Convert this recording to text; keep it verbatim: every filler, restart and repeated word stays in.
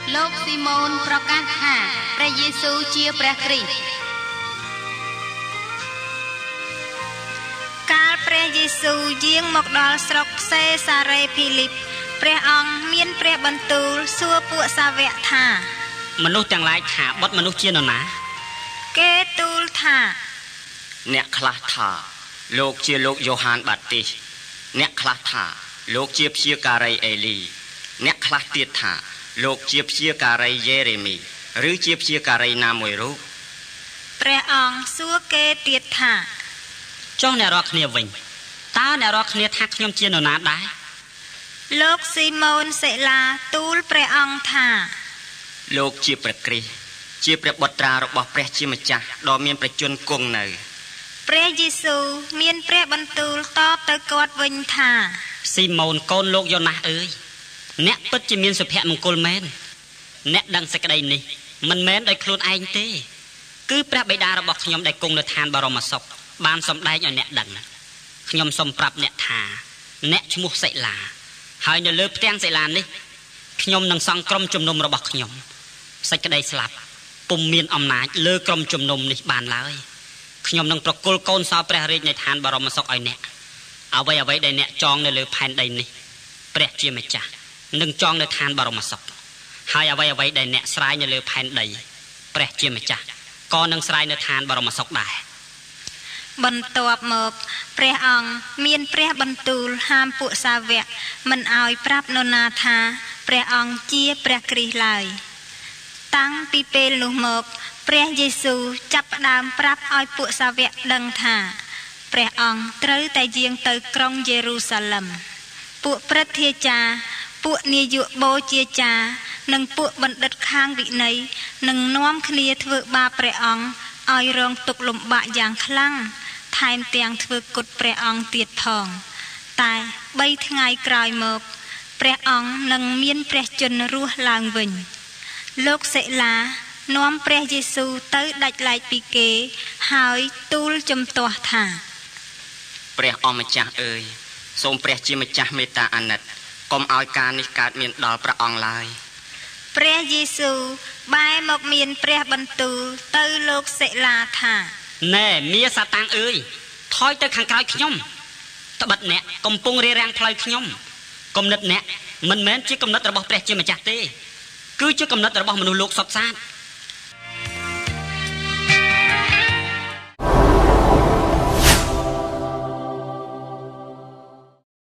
លោកស៊ីម៉ូនប្រកាសថាព្រះយេស៊ូវជាព្រះគ្រីស្ទកាលព្រះយេស៊ូវយាងមកដល់ស្រុកសេសារ៉េភីលីបព្រះអង្គមានព្រះបន្ទូលសួរពួកសាវកថាមនុស្សទាំងឡាយថាបុត្រមនុស្សជានរណាគេទូលថាអ្នកខ្លះថាលោកជាលោកយ៉ូហានបាទីសអ្នកខ្លះថាលោកជាព្យាការីអេលីអ្នកខ្លះទៀតថាលោកជាព្យាការីយេរេមីឬជាព្យាការីណាមួយរូបព្រះអង្គសួរគេទៀតថាចុះអ្នករាល់គ្នាវិញតើអ្នករាល់គ្នាថាខ្ញុំជានរណាដែរលោកស៊ីម៉ូនសេឡាទូលព្រះអង្គថាលោកជាព្រះគ្រីស្ទជាព្រះបុត្រារបស់ព្រះជាម្ចាស់ដ៏មានព្រះជន្មគង់នៅព្រះយេស៊ូវមានព្រះបន្ទូលតបទៅគាត់វិញថាស៊ីម៉ូនកូនលោកយ៉ូណាស់អើយអ្នកពិតជាមានសុភមង្គលមែនអ្នកដឹងសេចក្តីនេះមិនមែនដោយខ្លួនឯងទេគឺព្រះបិតារបស់ខ្ញុំដែលគង់នៅឋានបរមសុខបានសម្ដែងឲ្យអ្នកដឹងខ្ញុំសូមប្រាប់អ្នកថាអ្នកឈ្មោះសិលាហើយនៅលើផ្ទាំងសិលានេះខ្ញុំនឹងសង់ក្រុមជំនុំរបស់ខ្ញុំសេចក្តីស្លាប់ពុំមានអំណាចលើក្រុមជំនុំនេះបានឡើយខ្ញុំនឹងប្រគល់កូនសោព្រះរាជនៃឋានបរមសុខឲ្យអ្នកអ្វីអ្វីដែលអ្នកចងនៅលើផែនដីនេះព្រះជាម្ចាស់នឹងចងនៅឋានបរមសុខហើយអ្វីអ្វីដែលអ្នកស្រាយនៅលើផែនដីព្រះជាម្ចាស់ក៏នឹងស្រាយនៅឋានបរមសុខដែរបន្ទាប់មកព្រះអង្គមានព្រះបន្ទូលហាមពួកសាវកមិនឲ្យប្រាប់នរណាថាព្រះអង្គជាព្រះគ្រីស្ទឡើយតាំងពីពេលនោះមកព្រះយេស៊ូវចាប់ផ្ដើមប្រាប់ឲ្យពួកសាវកដឹងថាព្រះអង្គត្រូវតែយាងទៅក្រុងយេរូសាឡឹមពួកព្រឹទ្ធាចារ្យពួកនាយកបូជាចារ្យនិងពួកបណ្ឌិតខាងវិន័យនឹងនាំគ្នាធ្វើបាបព្រះអង្គឲ្យរងទុក្ខលំបាកយ៉ាងខ្លាំងថែមទាំងធ្វើគុតព្រះអង្គទៀតផងតែបីថ្ងៃក្រោយមកព្រះអង្គនឹងមានព្រះជន្មរស់ឡើងវិញលោកសិលានាំព្រះយេស៊ូវទៅដាច់ឡែកពីគេហើយទូលជំទាស់ថាព្រះអម្ចាស់អើយសូមព្រះជាម្ចាស់មេត្តាអាណិតកុំឲ្យការនេះកើតមានដល់ព្រះអង្គឡើយព្រះយេស៊ូវបែរមកមានព្រះបន្ទូលទៅលោកសិលាថាណែមាសាតាំងអើយថយទៅខាងក្រោយខ្ញុំត្បិតអ្នកកំពុងរារាំងផ្លូវខ្ញុំគំនិតអ្នកមិនមែនជាគំនិតរបស់ព្រះជាម្ចាស់ទេគឺជាគំនិតរបស់មនុស្សលោកសុទ្ធសាធ